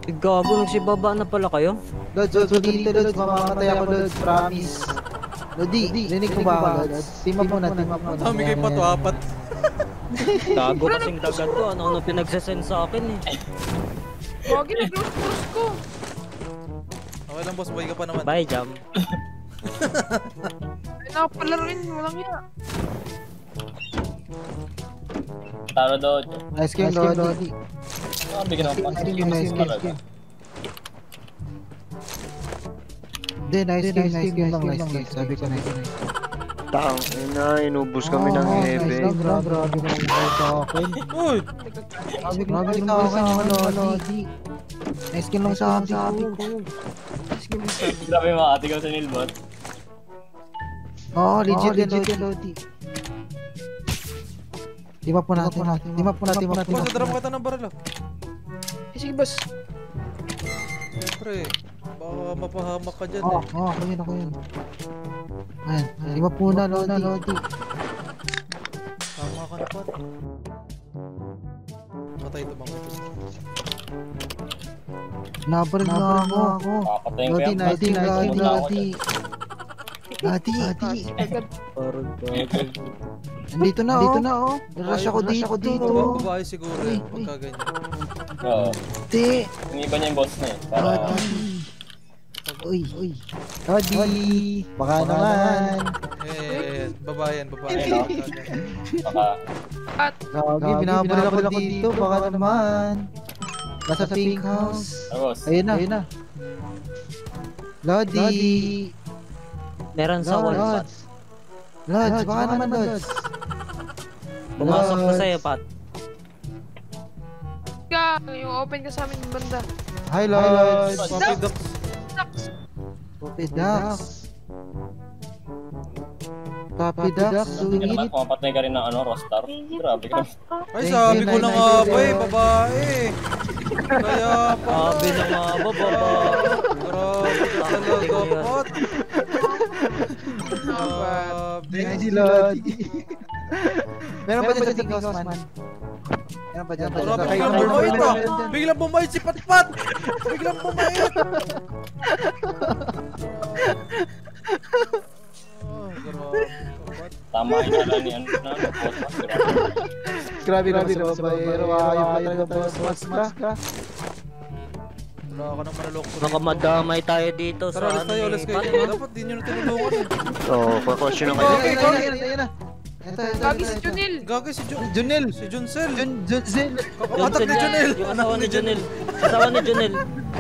Gago, nagsibaba na pala kayo? Lods, dito, Lods. Mamamatay ako, Lods. Promise. Lodi, rinig ko ba ako, Lods? Team up muna, team up muna. Dami kayo pa to, apat. Gago kasing dagat ko. Ano pinagsasend sa akin eh. Wagi, nag-close ko. Okay lang boss, buhay ka pa naman. Bye, Jam. Ay, nakapala rin. Walang iya. Taro daw. Nice game, Lodi. Bigyan ako Nice game talaga. Hindi, nice game lang, nice game. Sabi ko, nice game. Tang, inubos kami ng hebe. Grabe naman sa akin. Uy! Grabe naman sa akin, Lodi. Nice game lang sa akin ko. Grabe mga ate ko sa Nilbot. Oo, legit yan, Lodi. Team up po natin. Boss, nadara mo kita ng baril ah. Sige, boss. Siyempre, baka mapahamak ka dyan Oo, eh. ako yun. Ayan, team up po na, Lodi. Tama ka na pat. Patay ito bang ito. Nabaril na ako. Papatayin ko Lodi, yan. nice game, Lodi. Lodi. Parang gago. Andito na, oh. Rush ako dito. Babae siguro yan, pagka ganyan. Oo. Di. Iniba niya yung boss na eh. Para... Uy. Lodi. Baka naman. Babae yan. Baka... Lagi, binabaril ako dito. Baka naman. Nasa pink house. Boss. Ayun na. Lodi. Meron sa wall. Lods, baka naman, Lods. Pumasok na sa'yo, Pat. Yung open ka sa amin yung banda. Hi, Lods. Papi Doc. Puppy Ducks. Hindi naman, pumapatay ka rin ng Rostar. Grabe ka. Ay, sabi ko na nga ba eh, babae. Kaya pa. Sabi na nga ba, babae. Grabe ka talaga, Pat. Grabe. Si Lodi. Meron pa dyan sa pink house, man. Meron pa dyan. Grabe, biglang bumait ah. Biglang bumait si Patpat. Biglang bumait. Grabe. Tama yung nala ni ano na. Grabe, babaero. Ayaw pa talaga boss. Mas ka. Wala ka nang manalok. Baka madamay tayo dito Tara, sa alis tayo, alis kayo. Dapat di nyo na tinulungan eh. Oo, question na kayo. Ayun na. Ito. Lagi si Junil. Gagi si Junel. Si Juncel. Junel. Kakapatak ni Junel. Yung asawa ni Junel. Asawa ni Junel.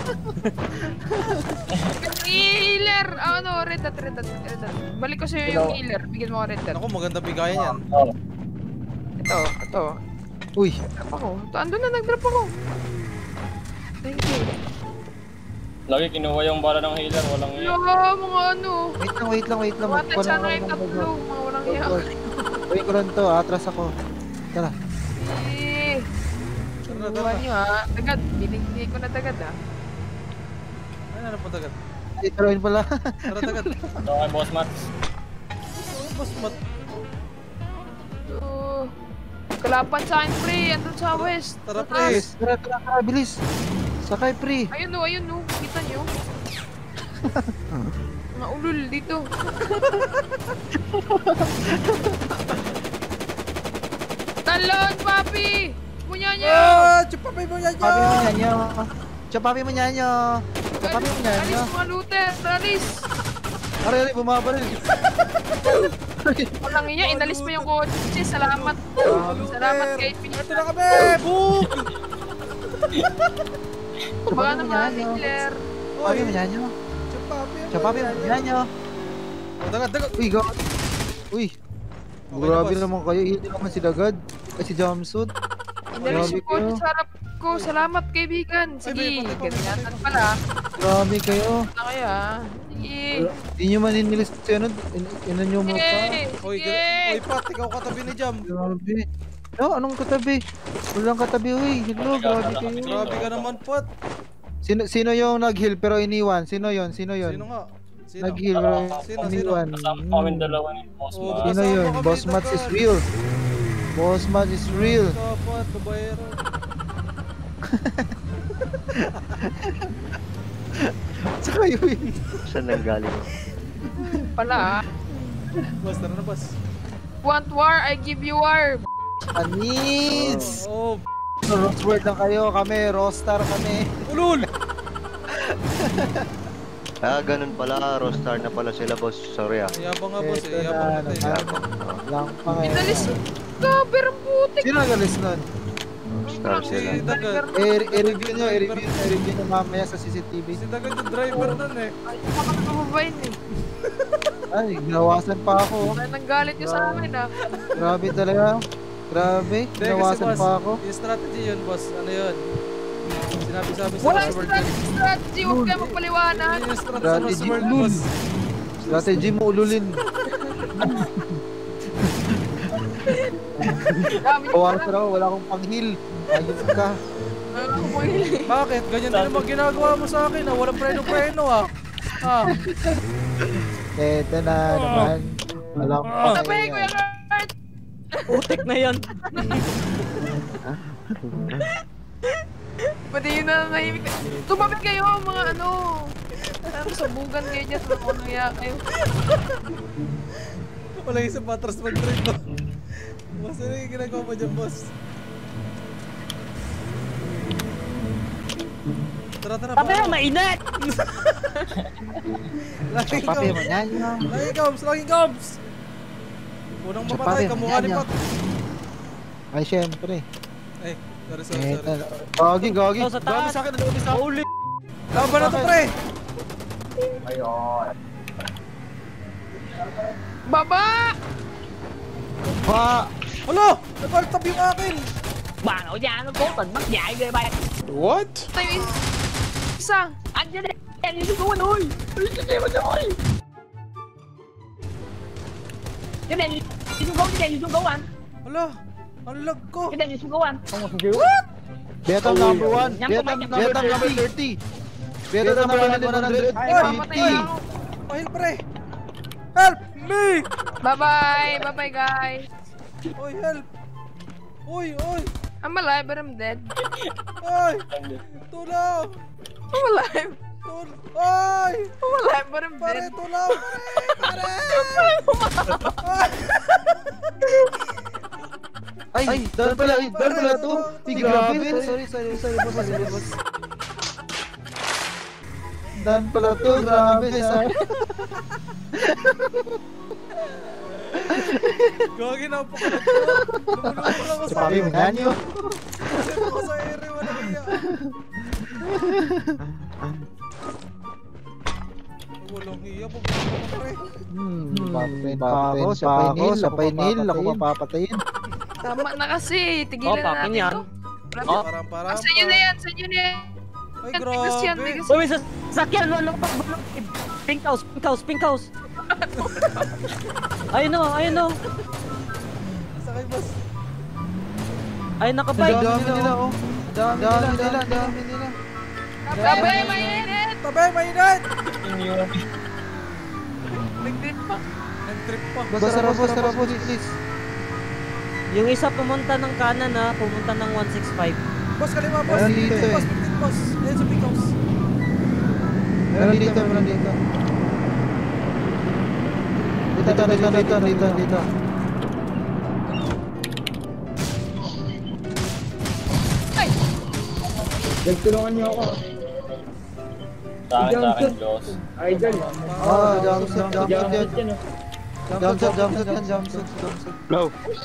Healer! Red dot. Balik ko sa'yo yung healer. Bigyan mo ako red dot. Ako, maganda bigayan yan. Ito. Uy. Drop ako. Andun na, nag-drop ako. Thank you. Lagi kinuha yung bala ng healer, walang iya. Mga ano. Wait lang. Mata sana yung tatlo. Mga walang iya. Uy, ko rin to. Atras ako. Tara. Sinubuhan nyo ha. Tagad. Binigay ko na tagad ha. Ay, ano po tagad? Ito rin pala. Tara tagad. Ito kay Boss Mats. Boss Mat. Kalapan sa akin, pre. Andun sa west. Tara, pre. Tara, bilis. Sakay, pre. Ayun no. Kita nyo. Mga ulul dito. Talon, papi! Punya nyo! Chupapay mo yan Chapapi mo nyanyo. Alis mga looter! Alis! Aray, bumabaril. Walang iya, inalis mo yung kotse. Salamat. Salamat kay Pinita. Ito na kami! Book! Baka naman, Hitler. Chapapi mo nyanyo. Chapapi mo nyanyo. Dagad. Uy, God. Uy. Grabe naman kayo. Hindi naman si Dagad. Ay, si Jumpsuit. Inalis yung kotse sa harap ko. Salamat, kaibigan. Sige, ganyan pala. Grabe kayo. Ano kaya? Sige. Hindi nyo man inilis si ano. Inan nyo mo pa. Oy, Pat, ikaw katabi ni Jam. Grabe. No, anong katabi? Walang katabi, uy. Hello, grabe kayo. Grabe ka naman, Pat. Sino yung nag-heal pero iniwan? Sino yon? Sino nga? Sino? Nag-heal pero Sino? iniwan. Kasama kami dalawa ni Boss Mats. Sino yun? Boss Mats is real. Boss Mats is real. Pat, babayero. Tsaka yun. Saan nang galing? Pala. Boss, tara na boss. Want war, I give you war. Anis! Oh, Roseworld lang kayo, kami, Rostar kami. ulul! Ah, ganun pala. Rostar na pala sila, boss. Sorry ah. Yabang nga boss, Eto eh. Yabang na, na tayo. naman. Lang pa ngayon. Inalis yung cover ang putik. Sino nagalis nun? Rostar sila. Si Dagan. I-review nyo mamaya sa CCTV. Si Dagan yung driver nun eh. Ay, baka nakababayin eh. Ay, ginawasan pa ako. Nang galit nyo sa akin ah. Grabe talaga. Grabe, Hindi, kasi ginawasan boss, pa ako. yung strategy yun boss, ano yun? Sinabi-sabi sa Wala Roseworld yun. strategy, huwag kayo magpaliwanag. Yun yung strategy sa Strategy Roseworld ulul. boss. Strategy mo ululin. Dami nyo Kawasan pala. ako, wala akong panghil. Ayun ka. Ano ko pangili? Bakit? Ganyan din naman ginagawa mo sa akin ah. Walang preno-preno ah. Ah. Eto na naman. Wala akong Ah. Sabay ko yung heart. Putik na yan. Pati yun na nahimik. Tumabi kayo mga ano. Sabugan kayo dyan. Ano naya kayo. Wala yung sa patras mag-trip ko. Boss, ano yung ginagawa mo dyan boss? Tara, tara. Sabi na, mainit! Laging papi mo coms. yan. Laging coms, laging coms. Unang Sa mamatay, papi, kamukha ni yan, Pat. Ay, syempre. Ay, sorry. Eto. Gogi, gogi. Oh, sa taas. Gogi sa akin, gogi sa akin. Holy! Laban na to pre! Baba! Pa! Hala! Nag-alt-tab yung akin! Bạn ở nhà nó cố tình bắt dạy ghê bay. What? Tayo isa. Anh ra đây, anh đi xuống anh ơi. Cái gì mà trời. Cái đèn đi xuống cứu, cái đèn đi xuống cứu anh. Hala! Ang lag ko! Cái đèn đi xuống cứu anh. Không một chịu. Vietnam number 1. Nhắm Vietnam có mấy number 30. Vietnam number 150. Mamatay na ako. Pahil pre! Help me! Bye-bye. Bye-bye, guys. Oy, help! Oy! I'm alive, but I'm dead. Oy! Tulong! I'm alive. Oy! I'm alive, but I'm Pare, dead. tulong! Pare! Ay, dahil pala to. Grabe. Sorry, boss. Dan pala to, grabe. Gagi na po kalat ko! Lumulungan ako Si sa papi mo yan yun. Kasi ako sa ere, wala kaya! Walang iya, pupunta ko pre! Papain pa ako, siya pa inil, ako papapatayin. Tama na kasi. Oh, Tigilan na pakin natin yan. to. Oh. Parang Sa inyo na yan. Sa inyo na yan. Ay, Tigas yan. grabe! Tigas Uy, may sasakyan. Ano pa? Pink house. Ayun o. Sakay boss! Ay, nakabike. Dami nila, oh. Dami nila. Sabay, mainit. Tabi, mainit! Nag-grip pa. Nag-trip pa! Basta please. Yung isa pumunta ng kanan ha. Pumunta ng 165. Boss, kalima boss! Meron dito eh. Boss, pitin boss! Ayan sa pink house! Meron dito. Dito. Ay! Sa akin, Diyos. Ah, jumpsuit yan. Jumpsuit. Low!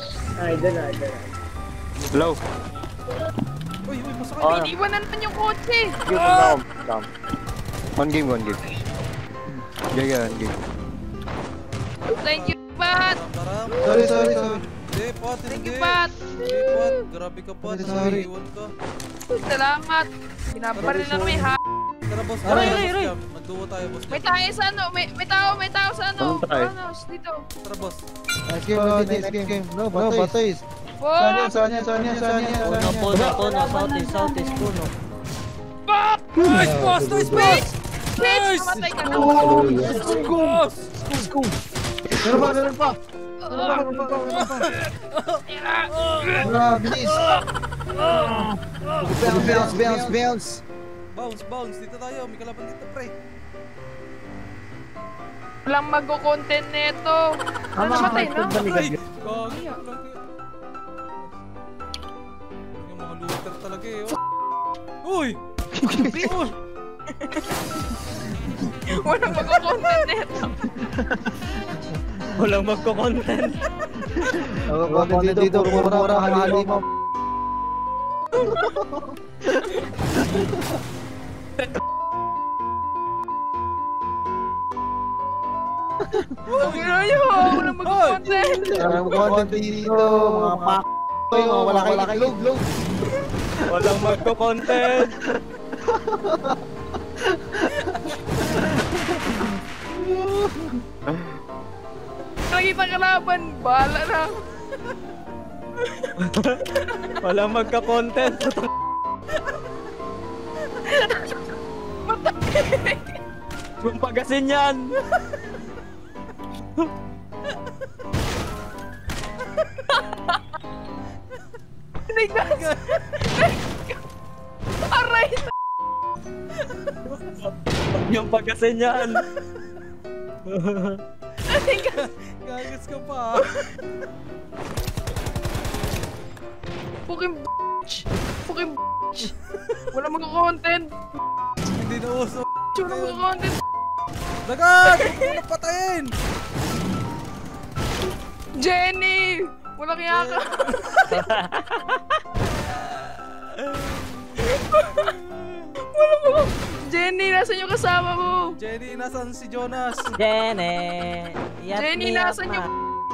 Low! Uy, masakay! Iniwan na naman yung kotse. Down. One game. Yeah, one game. Thank you, Pat. Parang... Sorry. Hindi, Pat, Thank hindi! you, Pat. Hindi, Pat! Grabe ka, Pat! Sorry. Iwan ka! Salamat. Pinaparil na kami, ha? Tara, boss! Aray, Tara, aray, boss, aray. Jam. Magduo tayo, boss! May tayo sa ano. May tao sa ano. Saan tayo? Ano, dito. Tara, boss! Nice game. No, batays. Fuck! Saan yan? Puno. Southeast. Puno. Nice, boss! Nice, boss! Bitch! Namatay ka na. Boss! Meron pa. Bilis. Bounce. Bounce. Dito tayo. May kalaban dito, pre. Walang magko-content nito. Ano namatay na? Ay! Gagi. Yung mga looter talaga eh. Oh. Uy! Uy! Walang magko-content nito. Walang magko-content. Ako dito, pura hali mo. Huwag walang magko-content. Walang content dito, mga pak. Wala kayo itlog. Walang magko-content. Nakita kalaban, bahala na. Walang magka-content. Kung pagasin yan. Tingnan. Aray. Yung pagasin yan. Gagas ka pa. Fucking bitch. Fucking bitch. Wala magko-content. Hindi na uso. Wala magko-content. Dagat! Huwag mo na patayin! Jenny! Wala kaya ka. Wala mo. Jenny, nasan yung kasama mo? Jenny, nasaan si Jonas? Jenny. Jenny, nasan yung...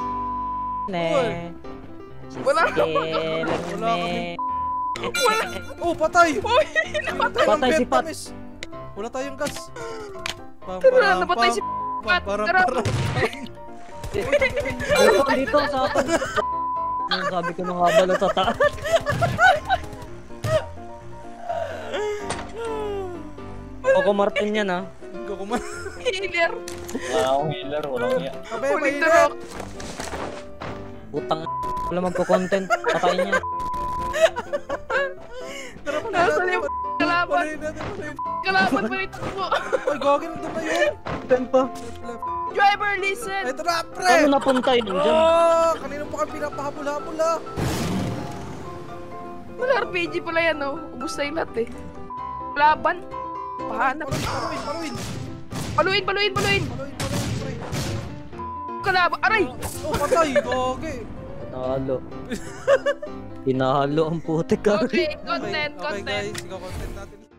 Wala ka. Wala kami. Oh, patay! Uy, namatay. Patay si Pat. Wala tayong gas. Tara, napatay si Pat. Tara. Ayun, dito sa akin. Yung sabi ko nung habalo sa taas. Coco Martin yan ah. Healer. Wala akong healer, walang iya. Kabe, Ulit mainit! rock. Putang wala magko-content. Patayin niya. Tara pa Nasaan yung kalaban? Palayin natin, palayin. Kalaban pa rin mo. Ay, gagawin doon na yun! Content pa. Left. Driver, listen. Ito na, pre! Ano napunta yun dyan? Oh! Kanina pa kami pinapahabol-habol ah! Wala RPG pala yan, oh. Ubus na yung lahat, eh. Laban. Pahanap. Paluin! Paluin. Paluin, pre! Kalaban. Aray! Oh, patay! Gagi! Nahalo. Pinahalo ang putik ka. Okay, content. Okay guys, ikaw content natin.